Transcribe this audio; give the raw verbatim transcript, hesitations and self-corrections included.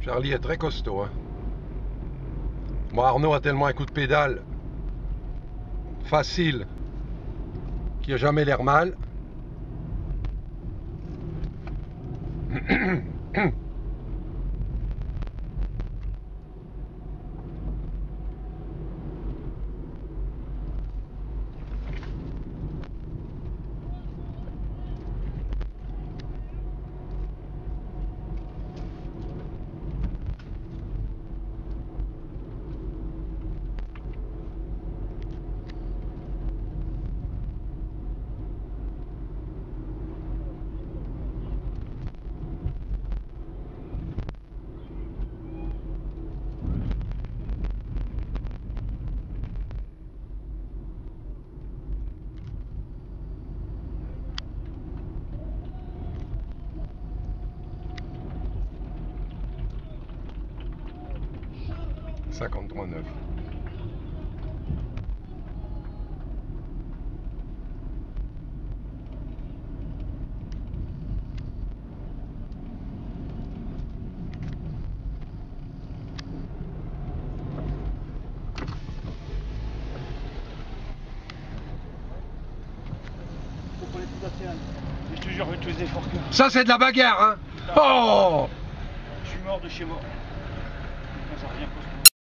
Charlie est très costaud. Hein. Bon, Arnaud a tellement un coup de pédale facile qu'il n'a jamais l'air mal. cinquante-trois neuf. Je te jure, avec tous les efforts que... Ça c'est de la bagarre, hein. Oh, je suis mort de chez moi.